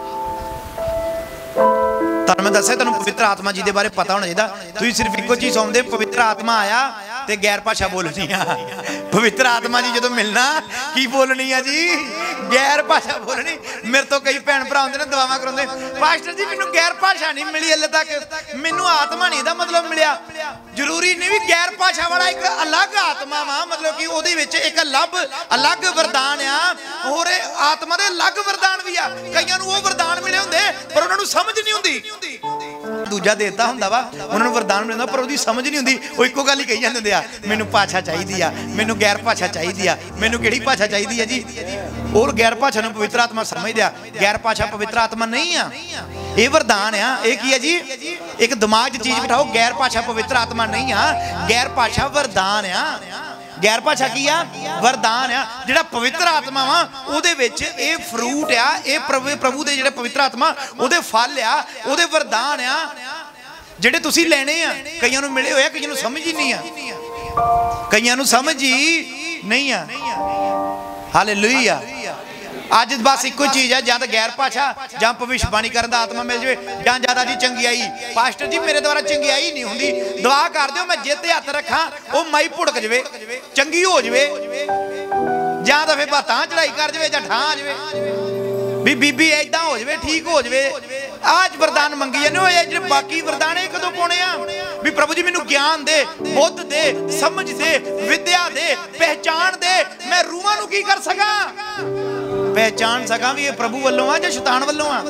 तुहानूं मैं दस्सिआ तुहानूं पवित्र आत्मा जी दे बारे पता होना चाहिए। तुसीं सिर्फ इक्को चीज़ सुणदे पवित्र आत्मा आया ते गैर भाषा बोलनी आ। पवित्र आत्मा जी जो मिलना की बोलनी है जी, गैर भाषा बोलनी। मेरे तो कई भैन भरा होंदे ने दुआवां कराउंदे, पास्टर जी मैनूं गैर भाषा नहीं मिली हले तक, मैनूं आत्मा नहीं दा मतलब मिलिया। जरूरी नहीं भी गैर भाषा वाला एक अलग आत्मा वा, मतलब कि उहदे विच एक अलग अलग वरदान आ, होर आत्मा दे अलग वरदान भी आ। कईयां नूं ओह वरदान मिले हुंदे पर उहनां नूं समझ नहीं हुंदी। दूजा देता हुंदा वा, उहनां नूं वरदान मिलदा पर उहदी समझ नहीं हुंदी। ओह इक्को गल ही कही जांदे आ, मैनूं भाषा चाहिदी आ, मैनूं गैर भाषा चाहिदी आ, मैनूं किहड़ी भाषा चाहिदी आ जी? और गैर भाषा नूं पवित्र आत्मा समझदे आ। गैर भाषा पवित्र आत्मा नहीं आ, ये वरदान आ। ये की है जी? एक दिमाग च चीज बिठाओ, गैर भाषा पवित्र आत्मा नहीं आ, गैर भाषा वरदान आ। गैर भाषा की आ? वरदान आ। जिहड़ा पवित्र आत्मा वा उहदे विच ये फ्रूट आ, ये प्रभु प्रभु दे जिहड़े पवित्र आत्मा उहदे फल आ, उहदे वरदान आ जिहड़े तुसीं लैणे आ। कईयां नूं मिले होए, कईयां नूं समझ ही नहीं आ, कईयां नूं समझ ही नहीं आ। हालेलुया। अज बस इक्को चीज़ है, जां गैर भाषा जां भविष्यवाणी करन दा आत्मा मिल जाए, जां ज्यादा जी चंगियाई। पास्टर जी मेरे द्वारा चंगियाई नहीं हुंदी, दुआ कर दिओ मैं जिते हत्थ रखा वो माई भुड़क जाए, चंगी हो जाए, जां तां फिर भातां चढ़ाई कर जाए, जां ठां आ जाए भी बीबी इदां हो जाए, ठीक हो जाए। आज वरदान मंगी जाने होए, जिहड़े बाकी वरदान है कदों पाउणे आ भी प्रभु जी मैनूं ज्ञान दे, बुद्ध दे, समझ दे, विद्या दे, पहचान दे, मैं रूहां नूं की कर सकां, पहचान सका भी ये प्रभु वालों आ या शैतान वालों आ।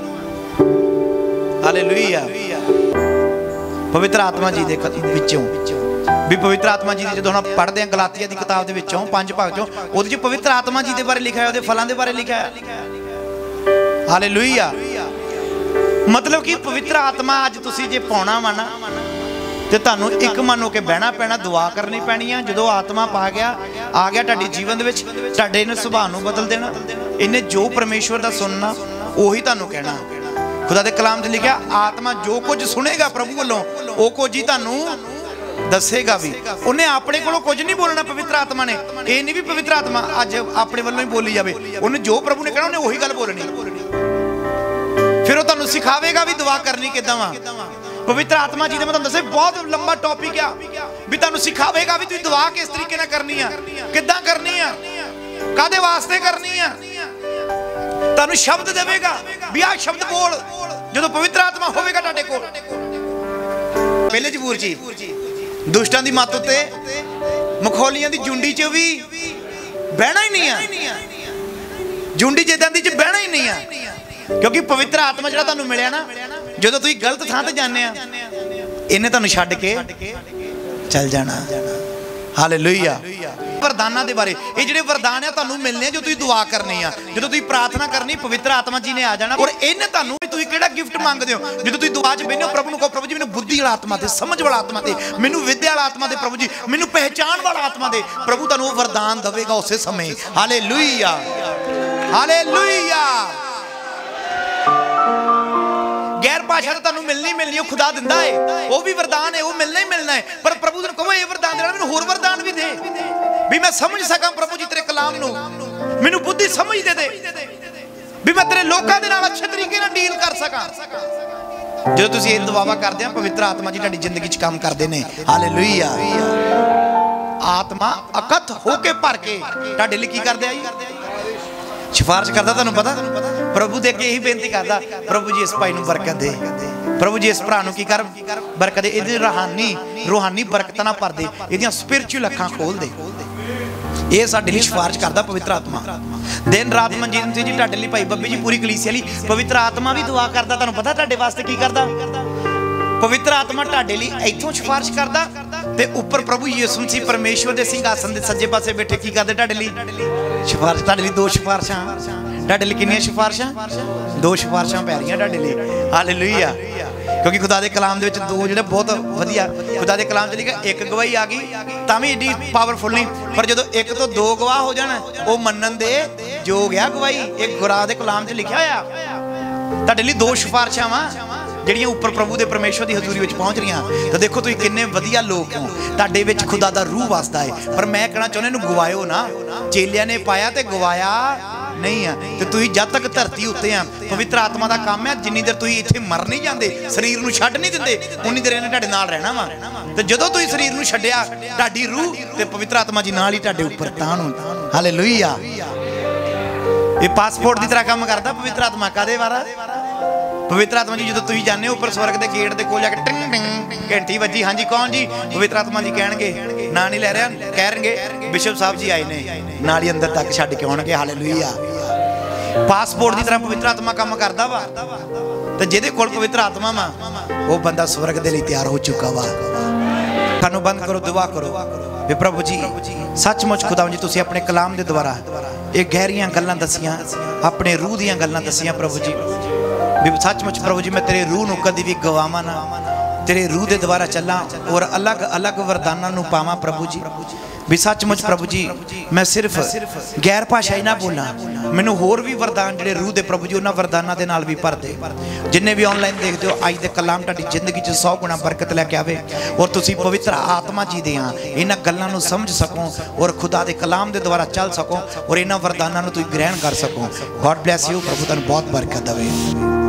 हालेलुया। पवित्र आत्मा जी दे विचों भी पवित्र आत्मा जी जो हम पढ़ते हैं गलातिया की किताब के विचों पांच भाग चों उहदे च पवित्र आत्मा जी के बारे लिखा है, उहदे फलों के बारे लिखा है। हालेलुया। मतलब कि पवित्र आत्मा अज तुसीं जे पाउणा वा ना ते तुहानूं एक मन होके बहना पैना, दुआ करनी पैनी है। जो आत्मा पा गया आ गया तुहाडे जीवन दे विच, तुहाडे ने सुभाਅ नूं बदल देना। इन्हें जो परमेश्वर दा सुनना उही तुहानूं कहना। खुदा दे कलाम च लिखिआ आत्मा जो कुछ सुनेगा प्रभु वालों वो कुछ ही तुहानूं दसेगा भी। उन्हें अपने कोलों कुछ नहीं बोलना पवित्र आत्मा ने। ये नहीं भी पवित्र आत्मा अज अपने वालों ही बोली जाए, उन्हें जो प्रभु ने कहना उन्हें वही गल बोलनी। फिर वो तुहानूं सिखावेगा भी दुआ करनी किदां वा। पवित्र आत्मा जी ने मैं दसे बहुत लंबा टॉपिक आ भी तुहानूं सिखावेगा भी तुसीं दुआ किस तरीके नाल करनी है, किदां करनी है, कादे वास्ते करनी है। तुहानूं शब्द देवेगा भी आ शब्द बोल, जो पवित्र आत्मा होवेगा तुहाडे कोल। पहले जबूर जी दुष्टां दी मत उत्ते मखौलियां दी जुंडी च भी बहना ही नहीं है, जुंडी जिद्दां दी च बहना ही नहीं है, क्योंकि पवित्र आत्मा जिहड़ा तुहानूं मिलिआ ना, जो तुसीं गलत थां ते जाने आ इन्हें तुहानूं छड्ड के चल जाना। हालेलुया। वरदाना दे बारे। ये जिहड़े वरदान है तुहानूं मिलने जो तुसीं दुआ करनी आ, जो तुसीं प्रार्थना करनी पवित्र आत्मा जी ने आ जाना। और इन्हें तुहानूं तुसीं किहड़ा गिफ्ट मंगदे हो? जो तुसीं दुआ च बहिंदे हो प्रभु नूं कहो प्रभु जी मैनूं बुद्धि वाला आत्मा दे, समझ वाला आत्मा दे, मैनूं विद्या वाला आत्मा दे, प्रभु जी मैनूं पहचान वाला आत्मा दे। प्रभु तुहानूं वो वरदान देवेगा उस समय। Hallelujah hallelujah. गैर भाषा तो तुहानूं मिलनी मिलनी है, खुदा दिंदा है, वो भी वरदान है, वो मिलना ही मिलना है। पर प्रभु ने कहो ये वरदान देना मैनूं होर वरदान भी दे भी मैं समझ सका प्रभु जी तेरे कलाम नूं, मैनूं बुद्धि समझ दे दे भी मैं तेरे लोकां दे नाल अच्छे तरीके नाल डील कर सका। जो तुसीं इह दुआवा करदे हो पवित्र आत्मा जी तुहाडी जिंदगी च काम करदे ने। हालेलुया। आत्मा अकथ होके भर के तुहाडे लई की करदे आ जी? सिफारिश करदा। तुहानूं पता प्रभु दे अगे यही बेनती करदा प्रभु जी इस भाई नूं बरकत दे, प्रभु जी इस भरा नूं की कर बरकत दे, इहदी रूहानी रूहानी बरकतां नाल भर दे, इहदियां स्पिरिचुअल अखां खोल दे। ये साडे लई सिफारिश करदा पवित्र आत्मा। दिन रात मनजीत सिंह जी तुहाडे लई भाई बब्बी जी पूरी कलीसिया लई पवित्र आत्मा भी दुआ करदा। तुहानूं पता तुहाडे वास्ते की करदा? पवित्र आत्मा तुहाडे लई इत्थों सिफारिश करदा ते ऊपर प्रभु यीशु मसीह परमेश्वर दे सिंघासन दे सज्जे पासे बैठे की करदे तुहाडे लई सिफारिश। तुहाडे लई दो सिफारिशां, तुहाडे लई कितनियां सिफारिशां? दो सिफारिशां पै रहीआं तुहाडे लई। हालेलुया। क्योंकि खुदा दे कलाम दे विच दो जिहड़े बहुत वधिया खुदा दे कलाम च लिखिआ एक गवाही आ गई तां भी एडी पावरफुल नहीं, पर जदों एक तो दो गवाह हो जाण वो मन्नण दे योग आ गवाही। एक खुदा दे कलाम च लिखिआ होया। तुहाडे लई दो सिफारिशां वा ਜਿਹੜੀਆਂ ਉੱਪਰ ਪ੍ਰਭੂ ਦੇ ਪਰਮੇਸ਼ਵਰ ਦੀ ਹਜ਼ੂਰੀ ਵਿੱਚ ਪਹੁੰਚ ਰਹੀਆਂ। ਤਾਂ ਦੇਖੋ ਤੁਸੀਂ ਕਿੰਨੇ ਵਧੀਆ ਲੋਕ ਹੋ, ਤੁਹਾਡੇ ਵਿੱਚ ਖੁਦਾ ਦਾ ਰੂਹ ਵਸਦਾ ਹੈ। ਪਰ ਮੈਂ ਕਹਿਣਾ ਚਾਹੁੰਦਾ ਇਹਨੂੰ ਗਵਾਇਓ ਨਾ। ਚੇਲਿਆਂ ਨੇ ਪਾਇਆ ਤੇ ਗਵਾਇਆ ਨਹੀਂ ਆ। ਤੇ ਤੁਸੀਂ ਜਦ ਤੱਕ ਧਰਤੀ ਉੱਤੇ ਆ ਪਵਿੱਤਰ ਆਤਮਾ ਦਾ ਕੰਮ ਹੈ, ਜਿੰਨੀ ਦੇਰ ਤੁਸੀਂ ਇੱਥੇ ਮਰ ਨਹੀਂ ਜਾਂਦੇ, ਸਰੀਰ ਨੂੰ ਛੱਡ ਨਹੀਂ ਦਿੰਦੇ, ਉਨੀ ਦੇਰ ਇਹਨੇ ਤੁਹਾਡੇ ਨਾਲ ਰਹਿਣਾ ਵਾ। ਤੇ ਜਦੋਂ ਤੁਸੀਂ ਸਰੀਰ ਨੂੰ ਛੱਡਿਆ ਤੁਹਾਡੀ ਰੂਹ ਤੇ ਪਵਿੱਤਰ ਆਤਮਾ ਜੀ ਨਾਲ ਹੀ ਤੁਹਾਡੇ ਉੱਪਰ ਤਾਂ ਨੂੰ। ਹਾਲੇਲੂਇਆ। ਇਹ ਪਾਸਪੋਰਟ ਦੀ ਤਰ੍ਹਾਂ ਕੰਮ ਕਰਦਾ ਪਵਿੱਤਰ ਆਤਮਾ। ਕਾਦੇ ਵਾਰਾ? पवित्र आत्मा जी जो तुसीं जाने उपर स्वर्ग के गेट के कोल जाके टिंग टिंग घंटी वजी। हाँ जी कौन जी? पवित्र आत्मा जी कहणगे, ना नहीं लै रहा, कहणगे बिशप साहब जी आए ने, नाल ही अंदर तक छड्ड के आउणगे। हालेलुया। पासपोर्ट की तरह पवित्र आत्मा काम करदा वा। ते जिहदे कोल पवित्र आत्मा वा वो बंदा स्वर्ग दे लई तैयार हो चुका वा। कानों बंद करो, दुआ करो वे प्रभु जी सचमुच खुदा जी तुसीं अपने कलाम दे द्वारा ये गहरियां गल्लां दसियां, अपने रूह दीयां गल्लां दसियां प्रभु जी। भी सचमुच प्रभु जी मैं तेरे रूह नूं कदी भी गवावां ना, तेरे रूह दे द्वारा चलां और अलग अलग वरदानां नूं पावां प्रभु जी। भी सचमुच प्रभु जी मैं सिर्फ गैर भाषाई ना बोला, मैनूं होर भी वरदान जिहड़े रूह दे प्रभु जी उन्हां वरदानां दे नाल भी भर दे। जिन्ने भी ऑनलाइन देखते हो अज दे कलाम तुहाडी जिंदगी च सौ गुणा बरकत लैके आवे और तुसीं पवित्र आत्मा जी दे आ इन्हां गल्लां नूं समझ सको और खुदा दे कलाम दे द्वारा चल सको और इन्हां वरदानां नूं तुसीं ग्रहण कर सको। God bless you. प्रभु तुहानूं बहुत बरकत देवे।